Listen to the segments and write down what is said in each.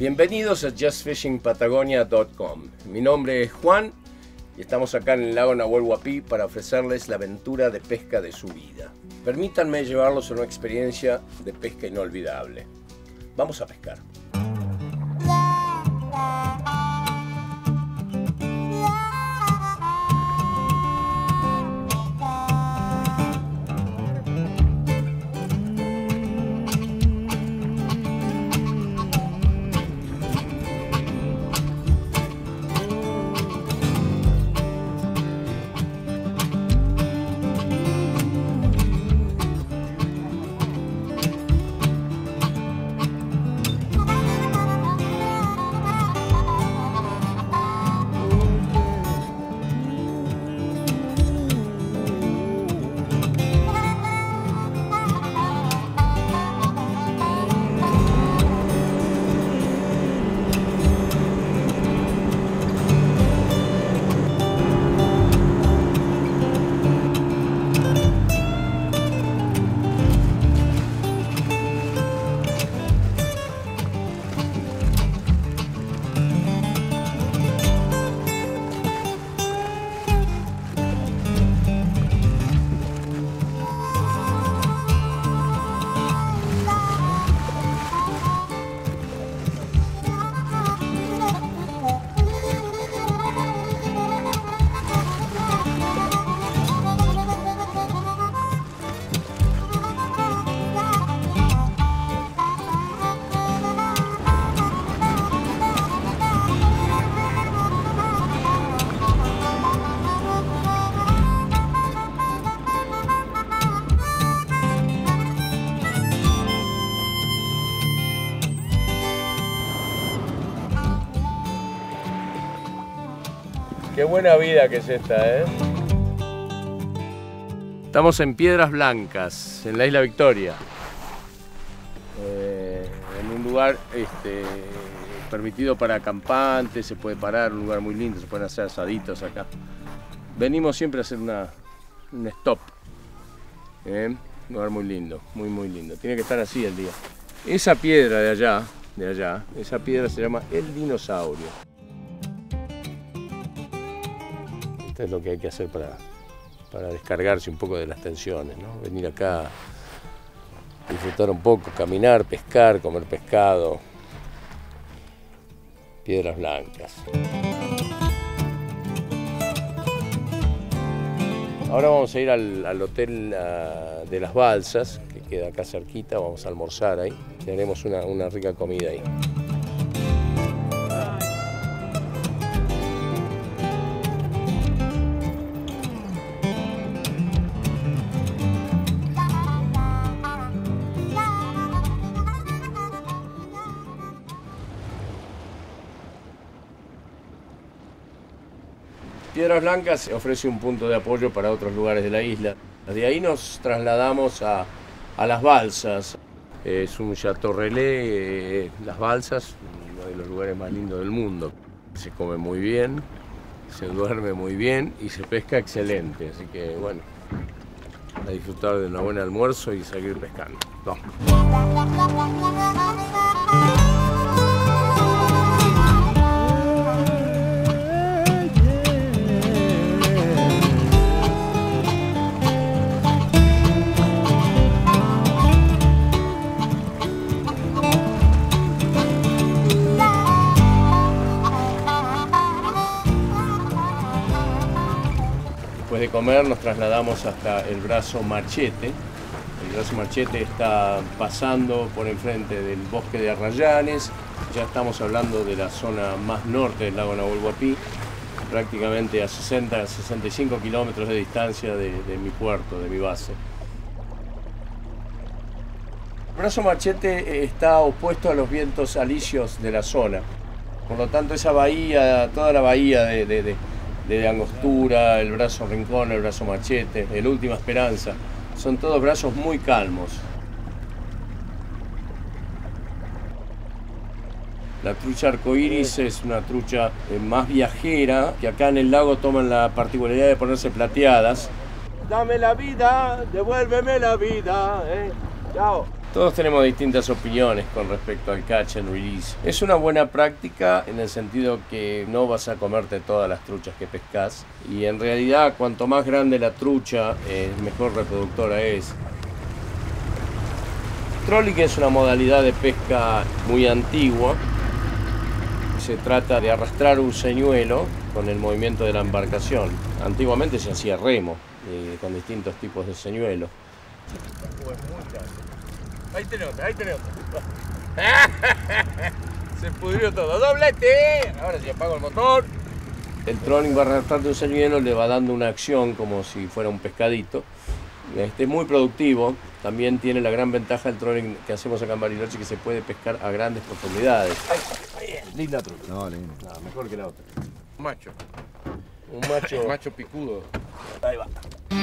Bienvenidos a justfishingpatagonia.com. Mi nombre es Juan y estamos acá en el lago Nahuel Huapi para ofrecerles la aventura de pesca de su vida. Permítanme llevarlos a una experiencia de pesca inolvidable. Vamos a pescar. Qué buena vida que es esta, ¿eh? Estamos en Piedras Blancas, en la isla Victoria. En un lugar permitido para acampantes, se puede parar, un lugar muy lindo, se pueden hacer asaditos acá. Venimos siempre a hacer un stop. Un lugar muy lindo, muy lindo. Tiene que estar así el día. Esa piedra de allá, esa piedra se llama El Dinosaurio. Esto es lo que hay que hacer para descargarse un poco de las tensiones, ¿no? Venir acá, disfrutar un poco, caminar, pescar, comer pescado. Piedras Blancas. Ahora vamos a ir al hotel de las Balsas, que queda acá cerquita, vamos a almorzar ahí y haremos una rica comida ahí. Piedras Blancas ofrece un punto de apoyo para otros lugares de la isla. De ahí nos trasladamos a Las Balsas. Es un chateau relais, Las Balsas, uno de los lugares más lindos del mundo. Se come muy bien, se duerme muy bien y se pesca excelente. Así que bueno, a disfrutar de un buen almuerzo y seguir pescando. Vamos. Después de comer nos trasladamos hasta el Brazo Machete. El Brazo Machete está pasando por enfrente del bosque de Arrayanes. Ya estamos hablando de la zona más norte del lago Nahuel Huapi, prácticamente a 60-65 kilómetros de distancia de mi puerto, de mi base. El Brazo Machete está opuesto a los vientos alisios de la zona. Por lo tanto, esa bahía, toda la bahía de Angostura, el Brazo Rincón, el Brazo Machete, el Última Esperanza, son todos brazos muy calmos. La trucha arcoíris es una trucha más viajera, que acá en el lago toman la particularidad de ponerse plateadas. Dame la vida, devuélveme la vida, Chao. Todos tenemos distintas opiniones con respecto al catch and release. Es una buena práctica en el sentido que no vas a comerte todas las truchas que pescas, y en realidad cuanto más grande la trucha, mejor reproductora es. Trolling es una modalidad de pesca muy antigua. Se trata de arrastrar un señuelo con el movimiento de la embarcación. Antiguamente se hacía remo, con distintos tipos de señuelos. Ahí tenés otra, ahí tenés otra. Se pudrió todo. ¡Doblete! Ahora sí apago el motor. El trolling va arrastrando un señuelo, le va dando una acción como si fuera un pescadito. Es muy productivo. También tiene la gran ventaja del trolling que hacemos acá en Bariloche, que se puede pescar a grandes profundidades. Ahí, linda trucha. No, linda. No, mejor que la otra. Un macho. Un macho. Macho picudo. Ahí va.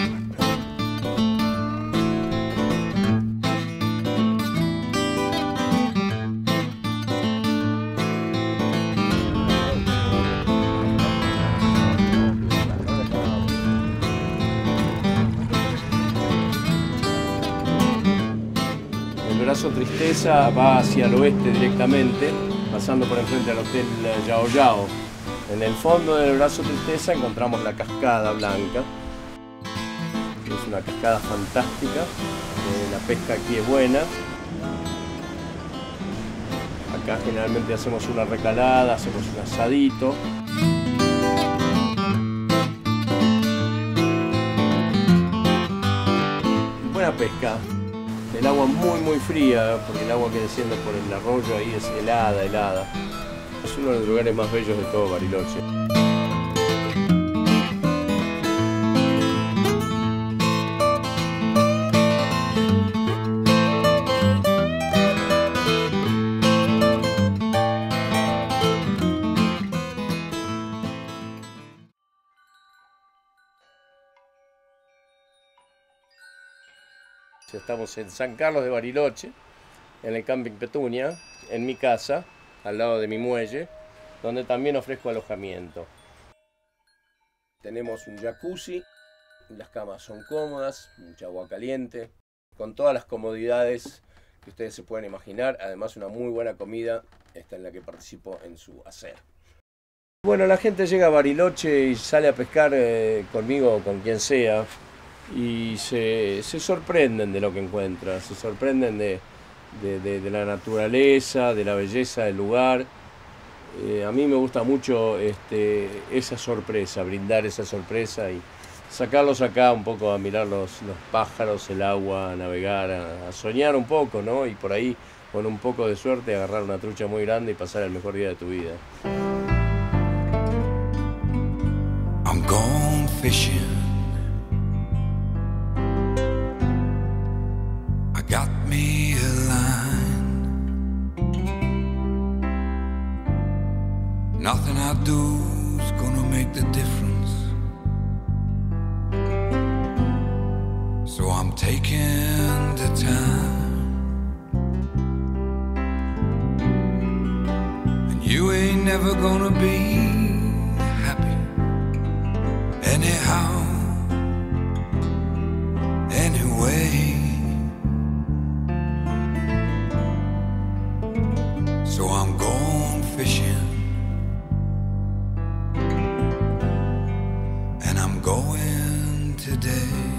El brazo Tristeza va hacia el oeste directamente, pasando por enfrente al Hotel Yao Yao. En el fondo del brazo Tristeza encontramos la Cascada Blanca, que es una cascada fantástica. La pesca aquí es buena. Acá generalmente hacemos una recalada, hacemos un asadito. Buena pesca. El agua muy fría, porque el agua que desciende por el arroyo ahí es helada. Es uno de los lugares más bellos de todo Bariloche. Estamos en San Carlos de Bariloche, en el Camping Petunia, en mi casa, al lado de mi muelle, donde también ofrezco alojamiento. Tenemos un jacuzzi, las camas son cómodas, mucha agua caliente, con todas las comodidades que ustedes se pueden imaginar. Además, una muy buena comida, esta en la que participo en su hacer. Bueno, la gente llega a Bariloche y sale a pescar conmigo o con quien sea, y se sorprenden de lo que encuentran, se sorprenden de la naturaleza, de la belleza del lugar. A mí me gusta mucho esa sorpresa, brindar esa sorpresa y sacarlos acá un poco a mirar los pájaros, el agua, a navegar, a soñar un poco, ¿no? Y por ahí, con un poco de suerte, agarrar una trucha muy grande y pasar el mejor día de tu vida. I'm gone fishing. Got me a line. Nothing I do's gonna make the difference. So I'm taking the time. And you ain't never gonna be happy anyhow, anyway. So I'm going fishing, and I'm going today.